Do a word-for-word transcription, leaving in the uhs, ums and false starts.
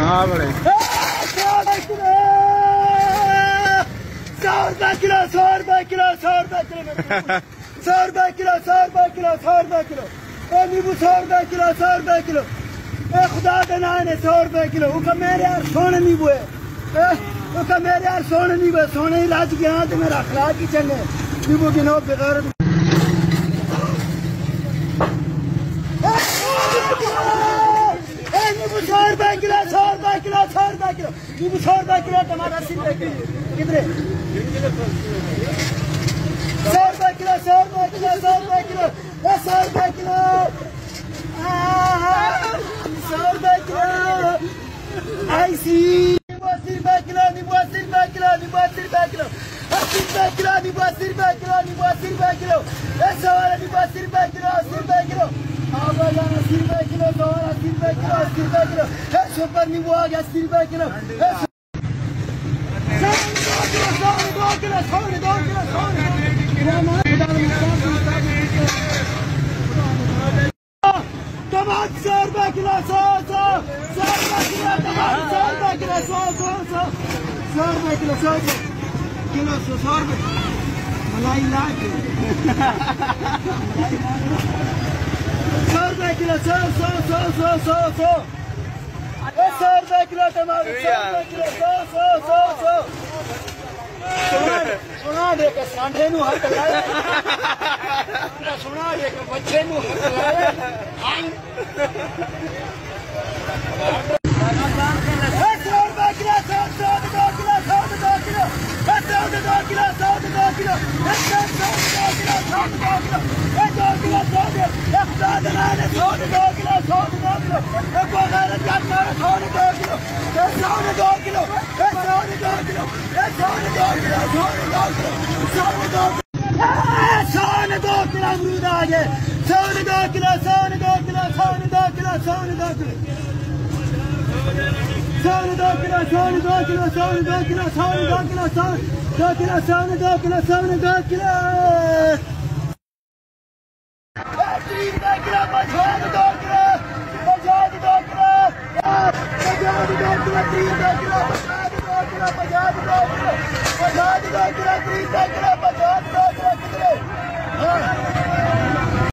हाँ बड़े सौ रुपए किलो सौ रुपए किलो सौ रुपए किलो सौ रुपए किलो सौ रुपए किलो सौ रुपए किलो सौ रुपए किलो ए नींबू सौ रुपए किलो सौ रुपए किलो ए खुदा के नाम है सौ रुपए किलो उसका मेरे यार सोने नींबू है उसका मेरे यार सोने नींबू है सोने ही राज के हाथ मेरा अखलाक ही चंगे नींबू की नौ बेकार नींबू सौ रुपए किलो सौ रुपए किलो सौ रुपए किलो नींबू सौ रुपए किलो टमाटर अस्सी रुपए किलो कितने सौ रुपए किलो सौ रुपए किलो सौ रुपए किलो सौ रुपए किलो सौ रुपए किलो ऐसी नींबू अस्सी रुपए किलो नींबू अस्सी रुपए किलो नींबू अस्सी रुपए किलो अस्सी रुपए किलो नींबू अस्सी रुपए किलो नींबू अस्सी रुपए किलो सौ वाला नींबू अस्सी रुपए किलो अस्सी रुपए किलो अस्सी रुपए किलो सौ अस्सी रुपए किलो अस्सी रुपए किलो सुपर नींबू आ गया अस्सी रुपए किलो दो किलो सौ दो किलो सौ टमाटर सौ रुपए किलो सौ सौ सौ रुपए किलो टमाटर सौ रुपए किलो सौ सौ सौ सौ रुपए किलो सौ किलो सौ सौ रुपए मलाई लाख सौ रुपए किलो सौ सौ सौ सौ सौ सौ सौ रुपए किलो टमाटर सौ रुपए किलो सौ सौ सौ सौ सुना दे के सांढे नु हक लाए सुना दे के बच्चे नु हक लाए सौ रुपए किलो सौ सौ दो किलो सौ दो किलो सौ दो किलो सौ दो किलो सौ दो किलो सौ दो किलो दो किलो सौ दे एक सौ दे सौ दो किलो सौ दो किलो एक बार जान मारो सौ दो किलो सौ दो किलो सौ दो किलो सौ दो किलो सौ दो किलो सौ दो सौ दो किलो अमरूद आ गए सौ दो किलो सौ दो किलो सौ दो किलो सौ दो किलो सौ दो किलो सौ दो किलो सौ दो किलो सौ दो किलो सौ दो किलो सौ दो किलो सौ दो किलो तीन दो किलो पचास दो किलो पचास दो किलो पचास दो किलो तीन दो किलो पचास दो किलो पचास दो किलो पचास दो किलो तीन दो किलो पचास दो किलो कितने